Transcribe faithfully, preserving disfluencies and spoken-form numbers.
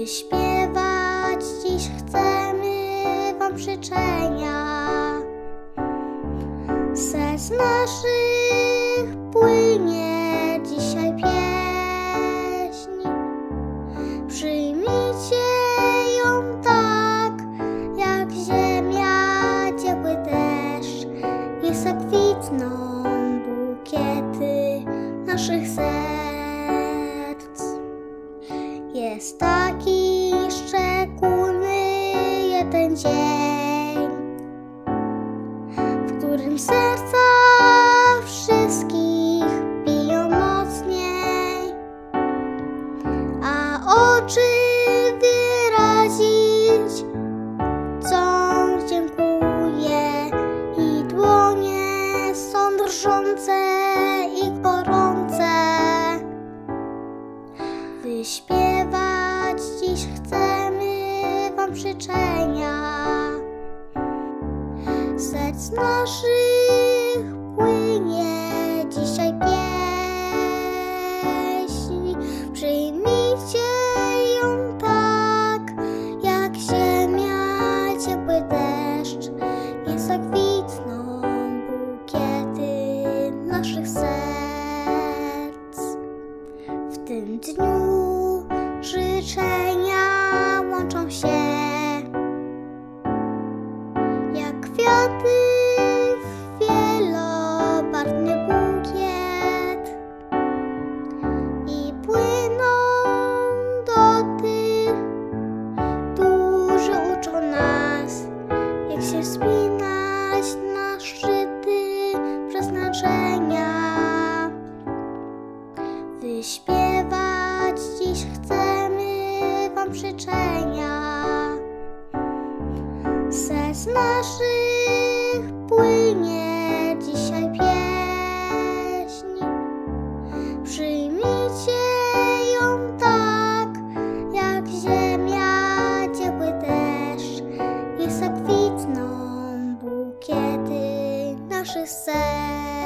Wyśpiewać dziś chcemy wam życzenia. Z serc naszych płynie dzisiaj pieśń. Przyjmijcie ją tak, jak ziemia, ciepły deszcz. Niech zakwitną bukiety naszych serc. Jest taki szczególny jeden dzień, w którym serca wszystkich biją mocniej, a oczy wyrazić chcą dziękuję i dłonie są drżące i gorące. Wyśpiewać dziś chcemy wam życzenia. Z serc naszych płynie dzisiaj pieśń. Przyjmijcie ją tak, jak ziemia, ciepły deszcz. Niech zakwitną bukiety naszych serc. W tym dniu życzenia łączą się jak kwiaty w wielobarwny bukiet i płyną do tych, którzy uczą nas, jak się wspinać na szczyty przeznaczenia. Wyśpiewać dziś chcemy wam życzenia. Z serc naszych płynie dzisiaj pieśń. Przyjmijcie ją tak, jak ziemia, ciepły deszcz. Niech zakwitną bukiety naszych serc.